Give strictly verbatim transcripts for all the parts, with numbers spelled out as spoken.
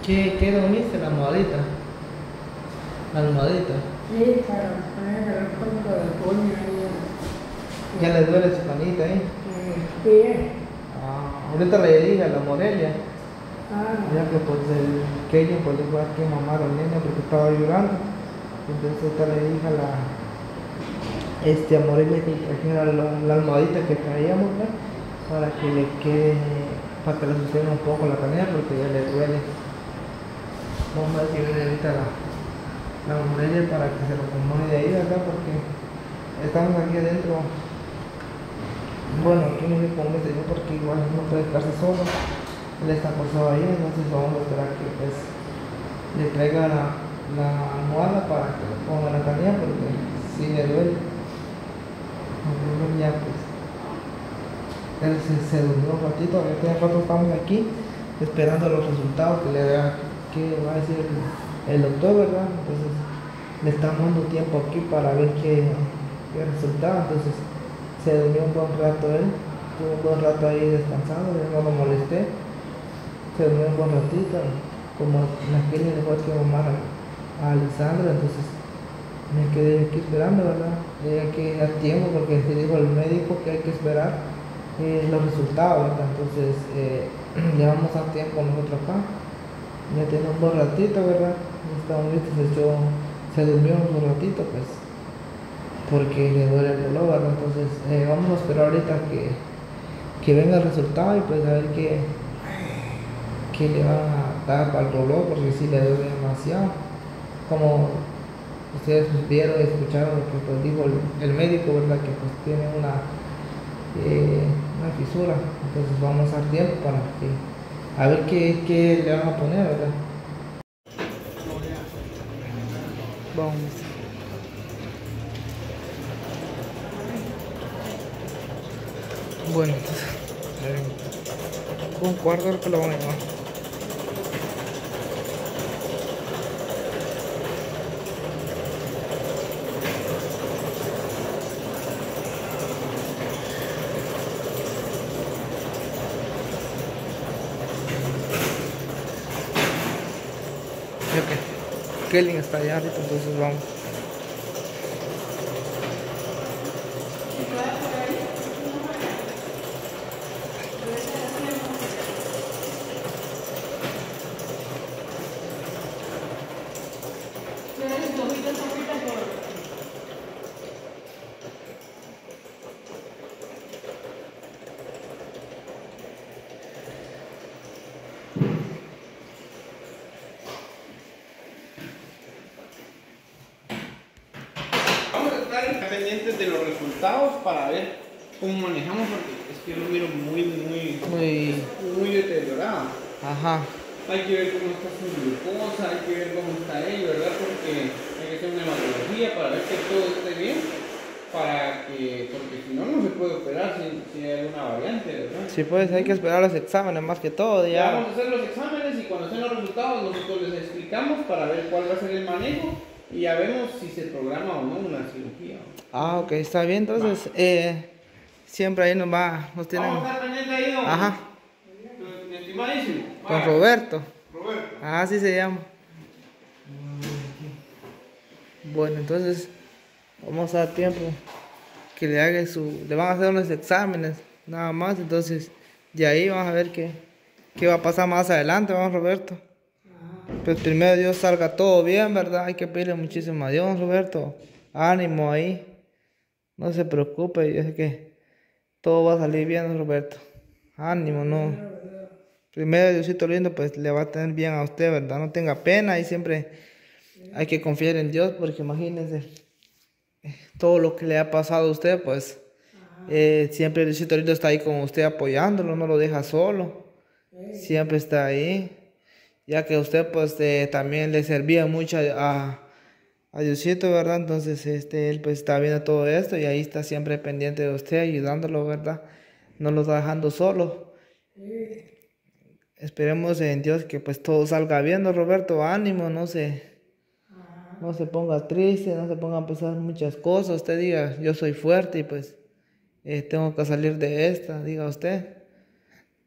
¿Qué, qué dormiste? La almohadita. La almohadita. Sí, para poner el punto de puño ahí. ¿Ya le duele su panita ahí? En el pie. Ah, ahorita le dije a la Morelia, Ah, ya que pues el Kevin pues le fue a que mamar al nene porque estaba llorando. Entonces ahorita le dije a la este a Morelia que trajera la, la almohadita que traíamos, ¿no? Para que le quede, para que le sostenga un poco la canilla porque ya le duele. Vamos a ver si viene ahorita la, la Morelia para que se lo acomode de ahí, ¿verdad? Porque estamos aquí adentro. Bueno, aquí no sé cómo me yo porque igual no puede quedarse solo. Él está acostado ahí, entonces vamos a esperar que pues le traiga la, la almohada para que le ponga la canilla porque si le duele. Ya pues él se, se durmió un ratito, ahorita de rato estamos aquí esperando los resultados que le da, que va a decir el, el doctor, ¿verdad? Entonces le estamos dando tiempo aquí para ver qué, qué resultado. Entonces se durmió un buen rato él, estuvo un buen rato ahí descansando, yo no lo molesté, se durmió un buen ratito, como la que le dejó que mamar a, a Alessandra, entonces me quedé aquí esperando, ¿verdad? Y hay que dar tiempo porque se dijo el médico que hay que esperar eh, los resultados, ¿verdad? Entonces eh, le vamos a dar tiempo nosotros acá, ya tiene un buen ratito, ¿verdad? Estamos listos, se, echó, se durmió un buen ratito, pues porque le duele el reloj, ¿verdad? Entonces eh, vamos a esperar ahorita que, que venga el resultado y pues a ver qué, qué le van a dar para el reloj, porque si le duele demasiado. Como ustedes vieron y escucharon lo que pues, dijo el, el médico, ¿verdad? Que pues tiene una, eh, una fisura, entonces vamos a dar tiempo para que, a ver qué, qué le van a poner, ¿verdad? Vamos. Bueno, entonces, eh, un cuarto de lo que lo van a llevar. Ok, Kelly está allá ahorita, entonces vamos. Vamos a estar pendientes de los resultados para ver cómo manejamos, porque es que yo lo miro muy, muy, Muy. muy deteriorado. Ajá. Hay que ver cómo está su glucosa, hay que ver cómo está él, ¿verdad? Porque hay que hacer una hematología para ver que todo esté bien, para que, porque si no, no se puede operar si, si hay alguna variante, ¿verdad? Sí, pues hay que esperar los exámenes más que todo, Ya ya. vamos a hacer los exámenes y cuando estén los resultados nosotros les explicamos para ver cuál va a ser el manejo y ya vemos si se programa o no una cirugía. Ah, ok, está bien, entonces, eh, siempre ahí nos va, nos tienen. Vamos a estar pendientes ahí, don. Ajá. Mi estimadísimo. Con Roberto. Roberto. Ah, así se llama. Bueno, entonces vamos a dar tiempo que le haga su, le van a hacer unos exámenes, nada más, entonces de ahí vamos a ver qué, qué va a pasar más adelante, vamos Roberto. Pues primero Dios salga todo bien, ¿verdad? Hay que pedirle muchísimo a Dios, Roberto. Ánimo ahí. No se preocupe, yo sé que todo va a salir bien, Roberto. Ánimo, no. Primero Diosito lindo, pues le va a tener bien a usted, ¿verdad? No tenga pena y siempre hay que confiar en Dios, porque imagínense todo lo que le ha pasado a usted, pues eh, siempre Diosito lindo está ahí con usted apoyándolo, no lo deja solo. Siempre está ahí. Ya que usted pues eh, también le servía mucho a, a Diosito, ¿verdad? Entonces este, él pues está viendo todo esto y ahí está siempre pendiente de usted, ayudándolo, ¿verdad? No lo está dejando solo. Esperemos en Dios que pues todo salga bien, ¿no, Roberto? Ánimo, no se, no se ponga triste, no se ponga a pensar muchas cosas. Usted diga, yo soy fuerte y pues eh, tengo que salir de esta, diga usted.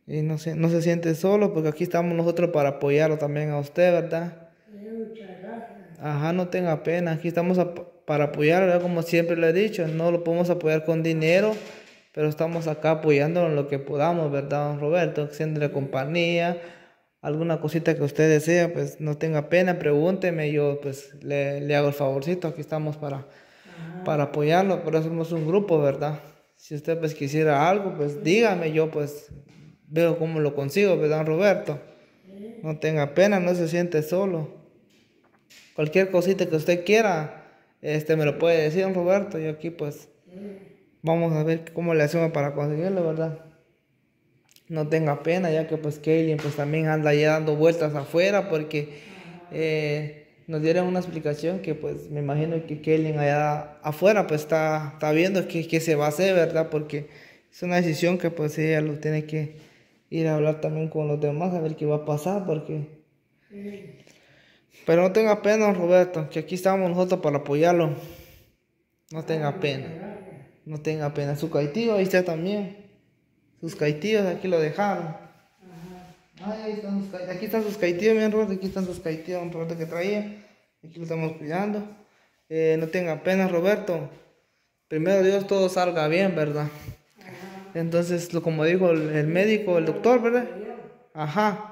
Y no se, no se siente solo porque aquí estamos nosotros para apoyarlo también a usted, ¿verdad? Sí, muchas gracias. Ajá, no tenga pena, aquí estamos a- para apoyarlo, ¿verdad? Como siempre le he dicho, no lo podemos apoyar con dinero, pero estamos acá apoyándolo en lo que podamos, ¿verdad, don Roberto? Haciéndole compañía, alguna cosita que usted desea, pues no tenga pena, pregúnteme, yo pues le, le hago el favorcito, aquí estamos para, para apoyarlo, pero somos un grupo, ¿verdad? Si usted pues quisiera algo, pues dígame, yo pues veo cómo lo consigo, ¿verdad, don Roberto? No tenga pena, no se siente solo. Cualquier cosita que usted quiera, este me lo puede decir, don Roberto, y aquí pues vamos a ver cómo le hacemos para conseguirlo, ¿verdad? No tenga pena, ya que pues Kaylin pues también anda ya dando vueltas afuera porque eh, nos dieron una explicación que pues me imagino que Kaylin allá afuera pues está, está viendo qué, qué se va a hacer, ¿verdad? Porque es una decisión que pues ella lo tiene que ir a hablar también con los demás a ver qué va a pasar porque... Pero no tenga pena, don Roberto, que aquí estamos nosotros para apoyarlo. No tenga pena, no tenga pena. Su caitío ahí está también. Sus caitíos aquí lo dejaron. Ay, ahí están sus caitíos. Aquí están sus caitíos, miren Roberto, aquí están sus caitíos, don Roberto que traía. Aquí lo estamos cuidando. Eh, no tenga pena, Roberto. Primero Dios todo salga bien, ¿verdad? Entonces, lo, como dijo el, el médico, el doctor, ¿verdad? Ajá.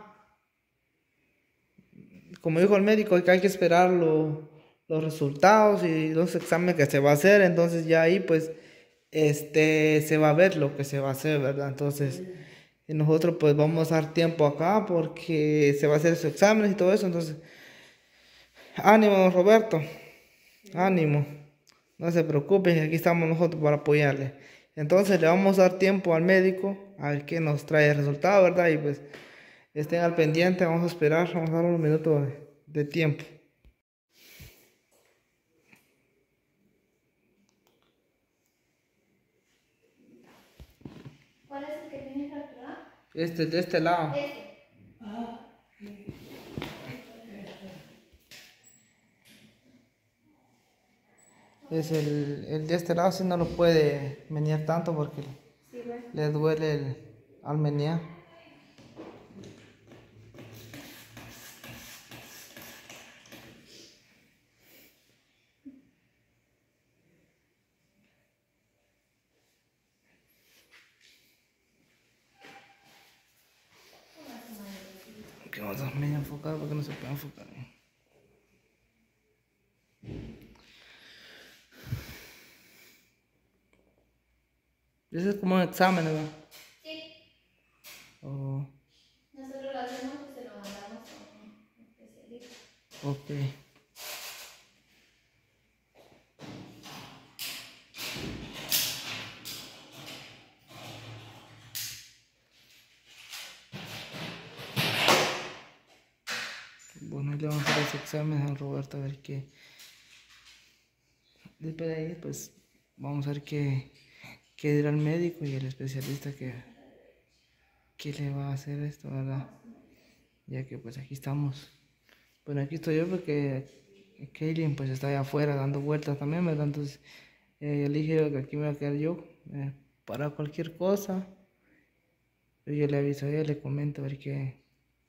Como dijo el médico, que hay que esperar lo- los resultados y los exámenes que se va a hacer, entonces ya ahí pues este se va a ver lo que se va a hacer, ¿verdad? Entonces y nosotros pues vamos a dar tiempo acá porque se va a hacer su examen y todo eso, entonces ánimo, don Roberto, ánimo, no se preocupe, aquí estamos nosotros para apoyarle. Entonces le vamos a dar tiempo al médico a ver qué nos trae el resultado, ¿verdad? Y pues estén al pendiente, vamos a esperar, vamos a dar unos minutos de, de tiempo. ¿Cuál es el que tienes fracturado? Este, de este lado. Este. Es el, el de este lado, si no lo puede menear tanto porque Sí, bueno. le duele el, al menear. Que vamos a medio enfocar porque no se puede enfocar bien. Ese es como un examen, ¿verdad? Sí. Oh, Nosotros lo hacemos y se lo mandamos a un especialista. ok. Bueno, ahí le vamos a hacer ese examen a Roberto a ver qué. Después de ahí, pues vamos a ver qué, qué dirá el médico y el especialista que, qué le va a hacer esto, ¿verdad? Ya que pues aquí estamos. Bueno, aquí estoy yo porque Kaylin pues está allá afuera dando vueltas también, ¿verdad? Entonces eh, yo le dije que aquí me voy a quedar yo eh, para cualquier cosa. Yo le aviso a ella, le comento a ver qué,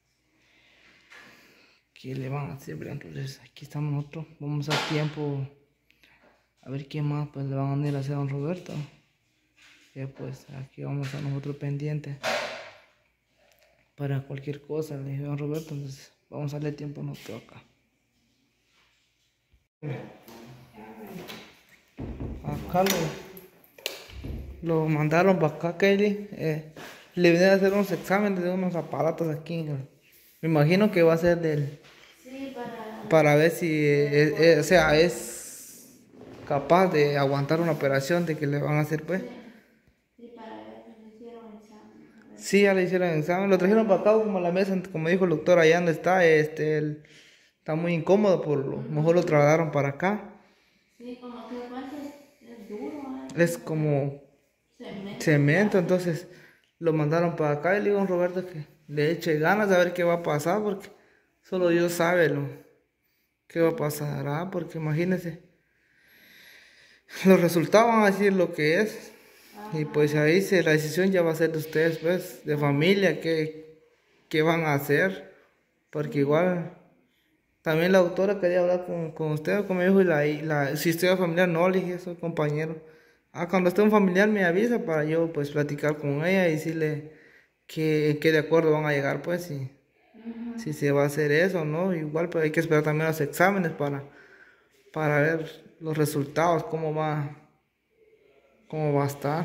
qué le van a hacer, ¿verdad? Entonces aquí estamos nosotros, vamos a dar tiempo a ver qué más pues le van a ir a hacer a don Roberto. Y pues aquí vamos a estar nosotros pendientes para cualquier cosa, le dije a don Roberto, entonces vamos a darle tiempo a nosotros acá. Acá lo, lo mandaron para acá, Kelly. Eh, le vinieron a hacer unos exámenes de unos aparatos aquí. Me imagino que va a ser del... Sí, para... para ver si, eh, eh, o sea, es capaz de aguantar una operación de que le van a hacer, pues. Sí, para ver si le hicieron el examen. A ver. Sí, ya le hicieron el examen, lo trajeron para acá como a la mesa, como dijo el doctor, allá donde está, este, él está muy incómodo, por lo mejor lo trasladaron para acá. Sí, como que aparte es, es duro, ¿eh? Es como Cemento. cemento, entonces lo mandaron para acá y le digo a don Roberto que le eche ganas de ver qué va a pasar, porque solo Dios sabe lo que va a pasar, ¿ah? Porque imagínense, los resultados van a decir lo que es. Y pues ahí se, la decisión ya va a ser de ustedes, pues, de familia, qué, qué van a hacer. Porque igual, también la doctora quería hablar con, con usted, con mi hijo, y la, y la, si estoy familiar, no, le dije, soy compañero. Ah, cuando esté un familiar me avisa para yo, pues, platicar con ella y decirle que, que de acuerdo van a llegar, pues, si, si se va a hacer eso, ¿no? Igual, pues, hay que esperar también los exámenes para, para ver los resultados, cómo va, cómo va a estar.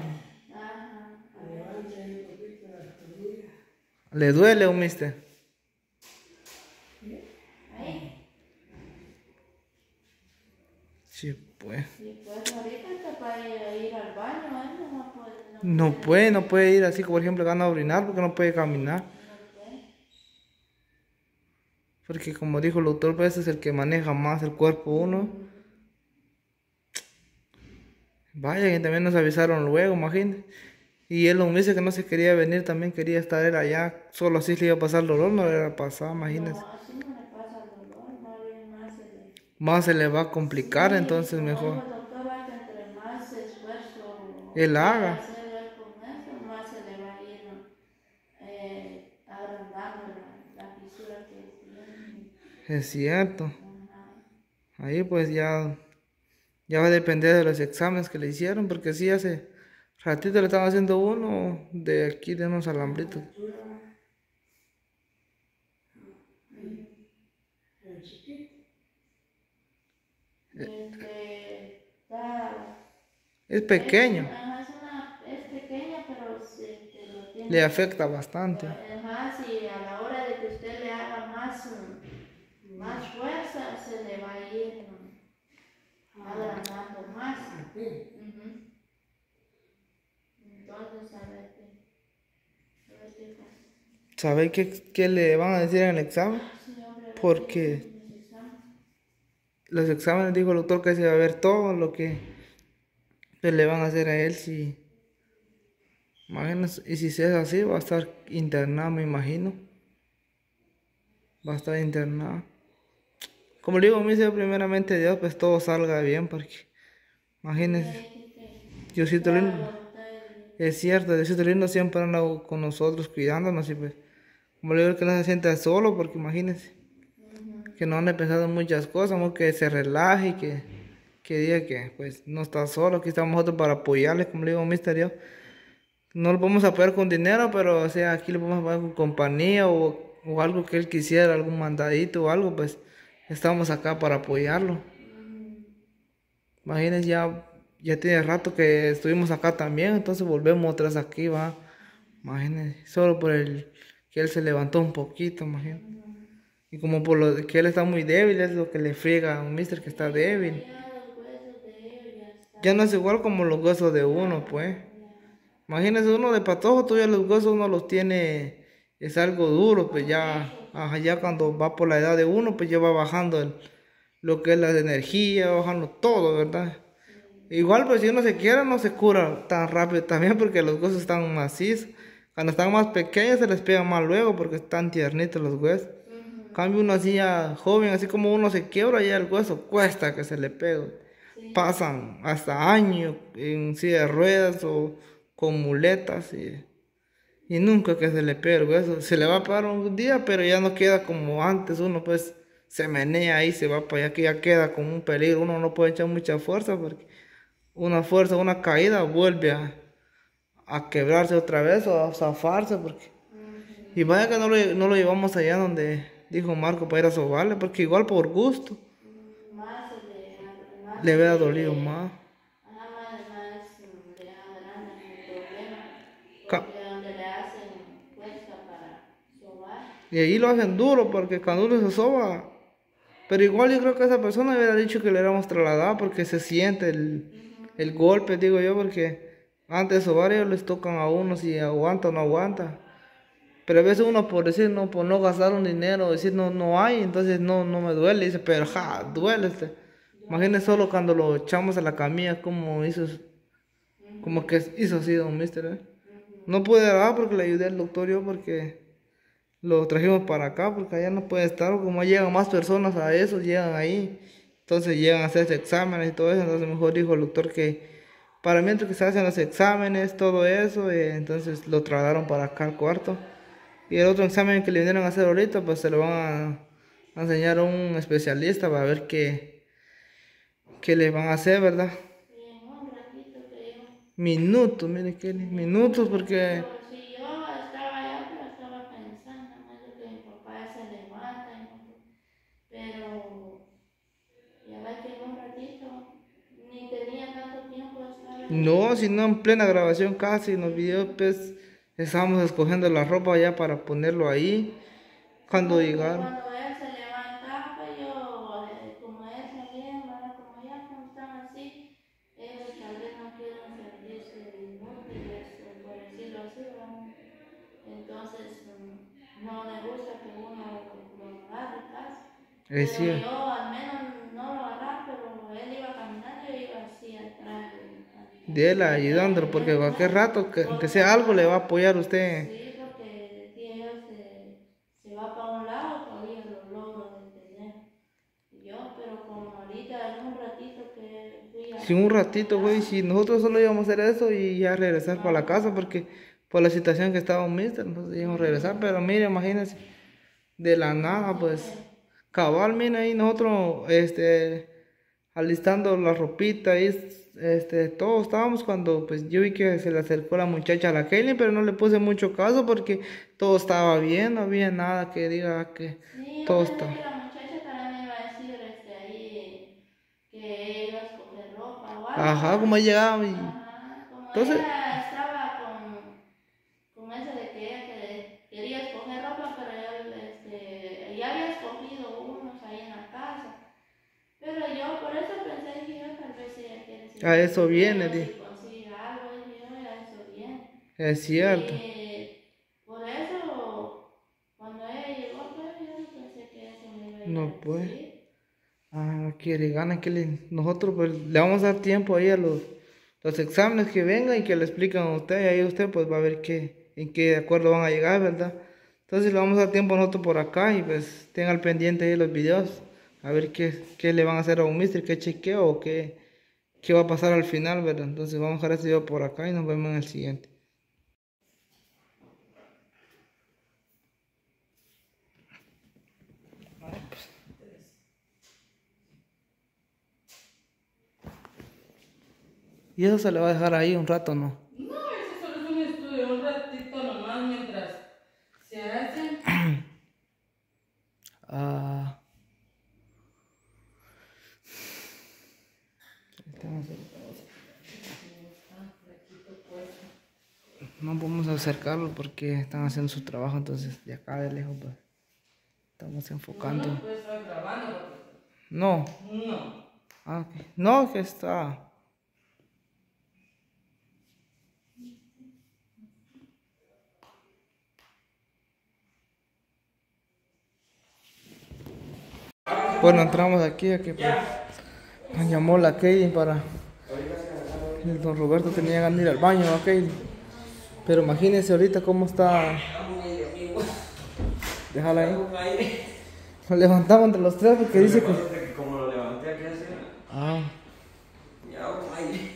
¿Le duele, un mister? Sí, pues. Y pues ahorita está para ir, ir al baño, ¿eh? No puede, no No puede. puede, no puede ir así, por ejemplo, gana a orinar porque no puede caminar. No puede. Porque como dijo el doctor, pues es el que maneja más el cuerpo uno. Vaya, que también nos avisaron luego, imagínate. Y él nos dice que no se quería venir, también quería estar él allá. Solo así le iba a pasar el dolor, no le iba a pasar, imagínense. No, así no le pasa el dolor, más bien más se le... Más se le va a complicar, Sí, entonces como mejor dijo el doctor, va que entre más esfuerzo él quiera haga. hacer él con eso, más se le va a ir eh, agrandando la, la fisura que tiene. Es cierto. Ajá. Ahí pues ya, ya va a depender de los exámenes que le hicieron, porque sí, hace ratito le estaban haciendo uno de aquí de unos alambritos. Este, está, Es es, pequeño, ajá, es, una, es pequeña, pero se, te lo tiene. le afecta bastante. Ajá, si a la hora de que usted le haga más, mm, más fuerza, se le va a ir mm, agrandando más. Ujú. Entonces, a ver qué, a ver qué pasa. ¿Sabe qué, qué le van a decir en el examen? Sí, hombre, a ver Porque qué es el examen. los exámenes dijo el doctor que se va a ver todo lo que pues, le van a hacer a él si, imagínense, y si es así va a estar internado, me imagino. Va a estar internado. Como le digo, me dice primeramente Dios, pues todo salga bien, porque imagínense, Diosito lindo, es cierto, Diosito lindo siempre anda con nosotros, cuidándonos, y pues, como le digo, que no se sienta solo, porque imagínense, que no ande pensando en muchas cosas, ¿no? Que se relaje y que, que diga que pues no está solo, aquí estamos nosotros para apoyarle, como le digo, mister Dios. No lo podemos apoyar con dinero, pero o sea, aquí le podemos apoyar con compañía o, o algo que él quisiera, algún mandadito o algo, pues estamos acá para apoyarlo. Imagínense, ya, ya tiene rato que estuvimos acá también, entonces volvemos otra vez aquí, va. Imagínense, solo por el que él se levantó un poquito, imagínense. Y como por lo que él está muy débil, es lo que le friega a un mister que está débil. Ya no es igual como los huesos de uno, pues. Imagínese uno de patojo, todavía los huesos uno los tiene, es algo duro, pues ya, ajá, ya cuando va por la edad de uno, pues ya va bajando el, lo que es la energía, va bajando todo, ¿verdad? Igual, pues si uno se quiere, no se cura tan rápido también, porque los huesos están macizos. Cuando están más pequeños se les pega más luego, porque están tiernitos los huesos. Cambio uno así ya joven, así como uno se quiebra ya el hueso, cuesta que se le pegue. Sí. Pasan hasta años en silla de ruedas o con muletas y, y nunca que se le pegue el hueso. Se le va a parar un día, pero ya no queda como antes. Uno pues se menea ahí, se va para allá, que ya queda como un peligro. Uno no puede echar mucha fuerza porque una fuerza, una caída vuelve a, a quebrarse otra vez o a zafarse. Porque... Y vaya que no lo, no lo llevamos allá donde... Dijo Marco para ir a sobarle, porque igual por gusto más le, más le hubiera dolido más. Ajá, más, más le agranda el problema, Ca porque donde le hacen fuerza para sobar. Y ahí lo hacen duro, porque cuando uno se soba, pero igual yo creo que esa persona hubiera dicho que le éramos trasladado, porque se siente el, uh-huh. el golpe, digo yo, porque antes de sobar ellos les tocan a uno si aguanta o no aguanta. Pero a veces uno por decir, no, por no gastar un dinero, decir no, no hay, entonces no, no me duele, dice, pero ja, duele. Este. Imagínese solo cuando lo echamos a la camilla, como hizo, como que hizo así, don mister, ¿eh? No pude dar porque le ayudé al doctor yo, porque lo trajimos para acá, porque allá no puede estar, como llegan más personas a eso, llegan ahí, entonces llegan a hacerse exámenes y todo eso, entonces mejor dijo el doctor que para mientras que se hacen los exámenes, todo eso, eh, entonces lo trasladaron para acá al cuarto. Y el otro examen que le vinieron a hacer ahorita, pues se lo van a, a enseñar a un especialista para ver qué, qué le van a hacer, ¿verdad? Y en un ratito que yo. Minutos, mire que minutos porque... Pero si yo estaba allá, pero estaba pensando, no es que mi papá se levanta, y no, pero ya ves que en un ratito ni tenía tanto tiempo de estar ahí. No, sino en plena grabación casi, en los videos pues estábamos escogiendo la ropa ya para ponerlo ahí. Cuando llegaron. Cuando él se levantaba, pues yo, eh, como él salía, ¿verdad? Como ya como están así, ellos tal vez no quieren sentirse inútiles, por decirlo así, ¿verdad? Entonces, mm, no le gusta que uno lo agarre casi. Es Pero cierto. yo al menos no lo agarraba, pero él iba caminando y yo iba así atrás. De él ayudándolo, porque cualquier rato que, que sea algo le va a apoyar usted. Sí, porque si ellos se, se va para un lado, todavía lo logro detener. Yo, pero como ahorita en un ratito que fui a... Si un ratito, güey, si nosotros solo íbamos a hacer eso y ya regresar para la casa, porque por la situación que estaba un mister, entonces íbamos a regresar, pero mire, imagínense, de la nada, pues, cabal, mire ahí nosotros, este, alistando la ropita ahí, este, todos estábamos cuando, pues, yo vi que se le acercó la muchacha a la Kelly, pero no le puse mucho caso porque todo estaba bien, no había nada que diga que Sí, yo todo pensé está. que la muchacha también me iba a decir este, ahí que iba a escoger ropa o algo. Ajá, como llegaba y... Ajá, como Entonces, ella estaba con, con eso de que ella que- quería escoger ropa, pero él este, ya había escogido unos ahí en la casa. Pero yo por eso pensé que yo tal vez ella quiere decir, a eso viene, si di. consigue algo, dije yo, a eso viene. Es cierto. Y por eso, cuando ella llegó, pues yo no pensé que eso me iba a ir No, a pues. decir. Ah, no quiere ganas que le, nosotros pues le vamos a dar tiempo ahí a los, los exámenes que vengan y que le expliquen a usted, y ahí usted pues va a ver qué, en qué acuerdo van a llegar, ¿verdad? Entonces le vamos a dar tiempo nosotros por acá y pues tenga al pendiente ahí los videos, a ver qué, qué le van a hacer a un mister, qué chequeo o qué, qué va a pasar al final, ¿verdad? Entonces vamos a dejar este video por acá y nos vemos en el siguiente. Y eso se le va a dejar ahí un rato, ¿no? No, eso solo es un estudio, un ratito nomás mientras se hace. Ah. No podemos acercarlo porque están haciendo su trabajo, entonces de acá de lejos pues estamos enfocando. No puede estar grabando. No, No. ah, ok. No, que está. Bueno, entramos aquí, aquí pues, nos llamó la Katie para... El don Roberto tenía ganas de ir al baño, ¿no, Katie? Pero imagínense ahorita cómo está... Déjala ahí. Nos levantamos entre los tres porque dice que... Como lo levanté aquí así. Ah, Ya, ay.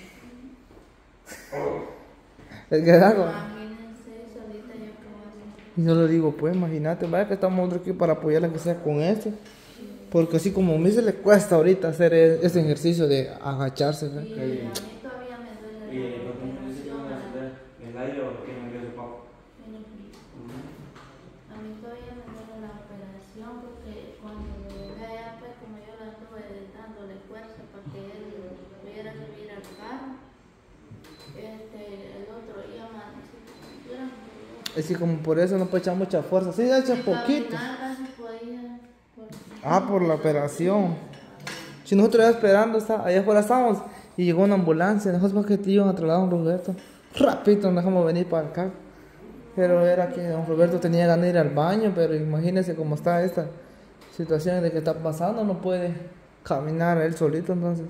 es que hago. Imagínense eso ahorita yo como así. Y yo le digo, pues imagínate, vaya que estamos nosotros aquí para apoyarla que sea con esto. Porque así como a mí se le cuesta ahorita hacer e- ese ejercicio de agacharse, ¿verdad? Y a mí todavía me duele Y la lo que me dice que operación, van a ¿verdad? hacer el aire o que me dio su papá. Tiene frío. A mí todavía me duele la operación porque cuando lo llegué allá, pues como yo la estuve dándole fuerza para que él pudiera subir al carro, este, el otro día amanecí con cintura, Es que como por eso no puede echar mucha fuerza. Sí, echa poquito. caminar casi podía, porque Ah, por la operación. Si nosotros ya esperando, está, allá afuera estábamos y llegó una ambulancia. Nosotros que te iban a trasladar a don Roberto. Rapidito nos dejamos venir para acá. Pero era que don Roberto tenía ganas de ir al baño, pero imagínense cómo está esta situación de que está pasando. No puede caminar él solito, entonces.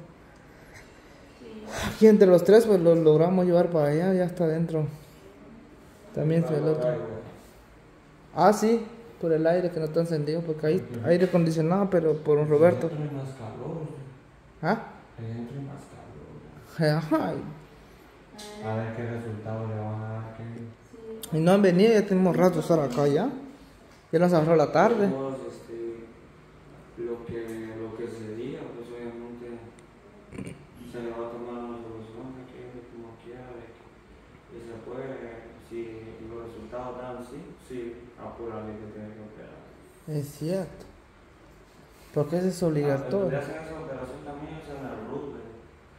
Aquí entre los tres pues lo logramos llevar para allá, ya está adentro. También fue el otro. Ah, sí, por el aire que no está encendido, porque hay aire acondicionado, pero por un Roberto. Hay más calor. ¿Ah? Hay más calor. Ajá. A A ver qué resultado le van a dar. ¿Qué? sí. Y no han venido, ya tenemos rato de estar acá ya. Ya nos agarró la tarde. Pues, este, lo, que, lo que se diga, pues obviamente se le va a tomar una solución de que como quiera, de que y se puede, si los resultados dan sí, sí, apurarle que tiene que operar. Es cierto. Porque eso es Ah, obligatorio. pero hacen esa operación también es en el Roosevelt.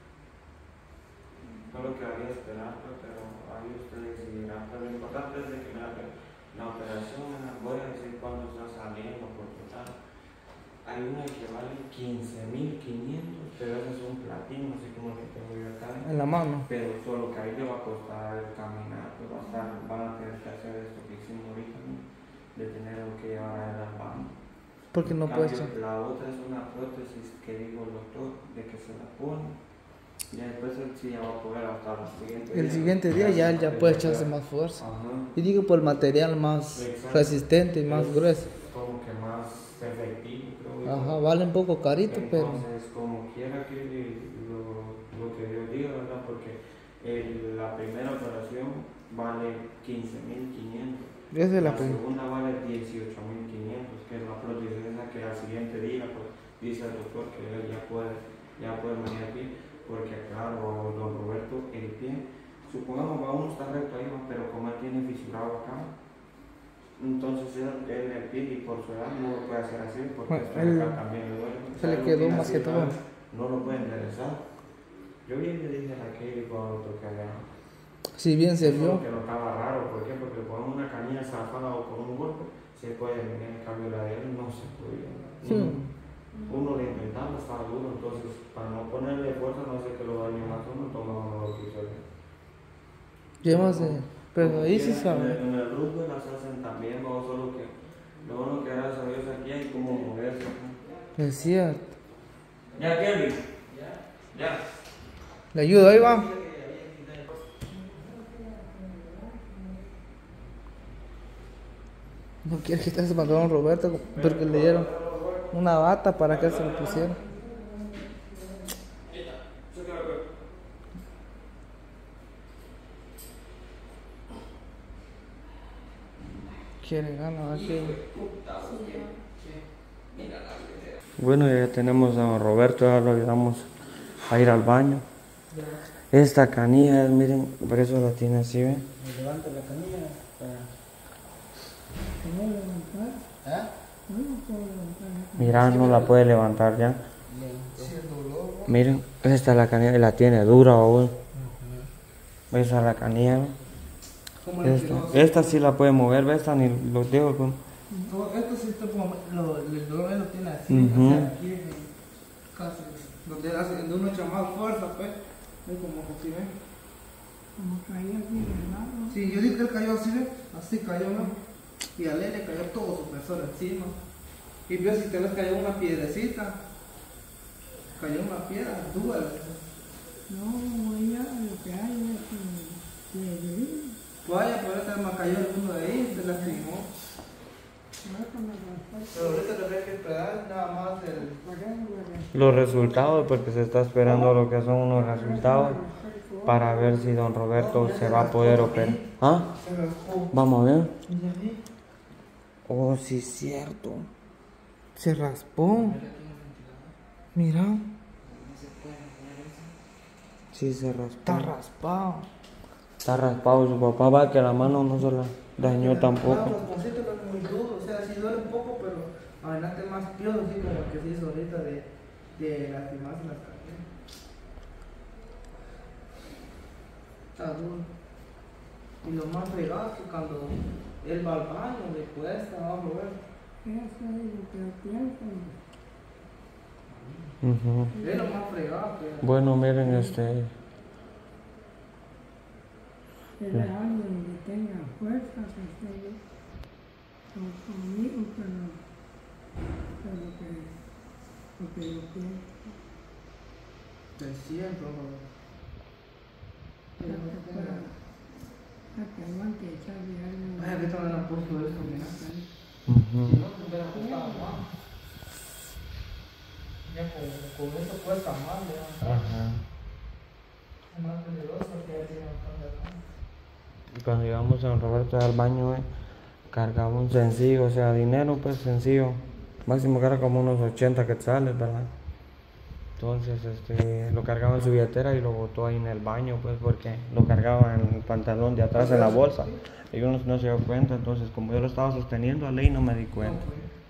No lo que había esperar, pues, pero ahí ustedes decidirán. Pero lo importante es de que la, la operación, voy a decir cuándo está saliendo, porque tal. Hay una que vale quince mil quinientos, pero ese es un platino, así como el que tengo yo acá. En la mano. Pero solo que ahí le va a costar el caminar, pues va a estar, van a tener que hacer esto que hicimos ahorita, ¿no? De tener que llevar a él al baño. Porque no En puede cambio, ser. la otra es una prótesis que dijo el doctor de que se la pone. Ya después él sí ya va a poder hasta el siguiente día. El siguiente día ya él ya puede echarse más fuerza. Ajá. Y digo por el material más Exacto. resistente y más Es grueso. Como que más efectivo, creo yo. Ajá, vale un poco carito, pero Entonces, como quiera que lo, lo que Dios diga, ¿verdad? Porque el- la primera operación vale quince mil quinientos. esa es la La primera. segunda vale dieciocho mil quinientos, que es la prótesis esa que al siguiente día, pues, dice el doctor que él ya puede, ya puede venir aquí, porque claro, don Roberto, el pie, supongamos va uno está recto ahí, ¿no? Pero como él tiene fisurado acá, entonces él, él el pie y por su edad no lo puede hacer así, porque Bueno, esto él- acá también le duele. O se sea, le él lo quedó tiene más así, que todo. ¿sabes? No lo puede enderezar. Yo bien le dije a Kelly cuando toqué allá. si bien se Eso es vio, lo que notaba raro, ¿por qué? Porque le ponemos una canilla zafada o con un golpe, se puede venir, en cambio la de él no se podía. sí, Uno, uno le intentaba, estaba duro, entonces para no ponerle fuerza, no sé que lo dañe más uno, toma uno lo que hizo él. llevamos de, pero ahí sí En el, sabe. en el rugby las hacen también, no solo que lo bueno que gracias a Dios aquí hay como moverse. ¿No? Es cierto. Ya, Kelly. Ya. Le ayudo, ahí va. No quiere quitarse el pantalón Roberto porque le dieron una bata para que se lo pusiera. Quiere ganar aquí. Bueno, ya tenemos a don Roberto, ya lo ayudamos a ir al baño. Esta canilla, miren, por eso la tiene así, ¿ven? Levanta la canilla para... ¿Cómo levantar? ¿Ah? Mira, no la puede levantar ya. Sí, el dolor. Miren, esta es la canilla y la tiene dura aún. Esa es la canilla, ¿no? ¿Cómo le Esta, quedó? esta sí la puede mover, ¿ves? Esta ni los dejo con... No, esto sí está como, lo, el dolor lo tiene así, Ujú. o sea, aquí en- casi, donde hace, donde uno echa más fuerza, pues, es como que así, ¿ven? Como caía así, ¿verdad? Sí, yo digo que él cayó así, ¿ven? Así cayó, ¿no? Y a él le cayó todo su peso encima. Y vio si tal vez cayó una piedrecita, cayó una piedra, dura. No, ella lo que hay es que le digo, Vaya, por ahorita me cayó alguno de ahí, se lastimó. no con la respuesta, Pero ahorita tendré que esperar nada más el... por eso le Los resultados, porque se está esperando lo que son unos resultados para ver si don Roberto se va a poder operar. ¿Ah? Se raspó. Vamos a ver. ¿Ya vi? Oh, sí, es cierto. Se raspó. Mira, Sí, se raspó. está raspado. Está raspado. Su papá va que la mano no se la dañó No, tampoco. los rasponcitos no es muy duro, o sea, sí duele un poco, pero adelante más piola, así como que se hizo ahorita de, de lastimarse las cadenas. Está duro. Y lo más fregado es que cuando él va al baño, le cuesta, vamos a ver. eso es lo que pienso. Ujú. Es lo más fregado que... Bueno, miren, este. Será alguien que tenga fuerza, que esté con- conmigo, pero, pero que, porque yo pienso. Te siento, Para que pueda, para que aguante echarle algo. Ay, aquí también ha puesto esto, mira. Ujú. Si no, me hubiera costado más. Ya con, con eso cuesta más, ya. Ajá. Es más peligroso que Y cuando llegamos a don Roberto al baño, eh, cargaba un sencillo, o sea, dinero pues sencillo, máximo que era como unos ochenta quetzales, ¿verdad? Entonces este, lo cargaba en su billetera y lo botó ahí en el baño, pues porque lo cargaba en el pantalón de atrás en la bolsa. Y yo no, no se dio cuenta, entonces como yo lo estaba sosteniendo a ley no me di cuenta.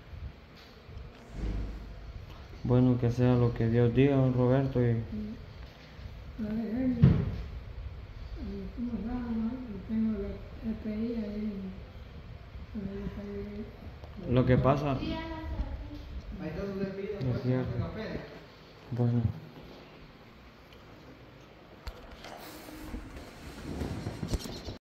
Bueno, que sea lo que Dios diga, don Roberto. Y... La dejé y, y ¿cómo se llama? Y tengo la F P I ahí. Ahí, Lo que pasa... Sí, ya no sé. Ahí está su despido, Es cierto. café. Bueno.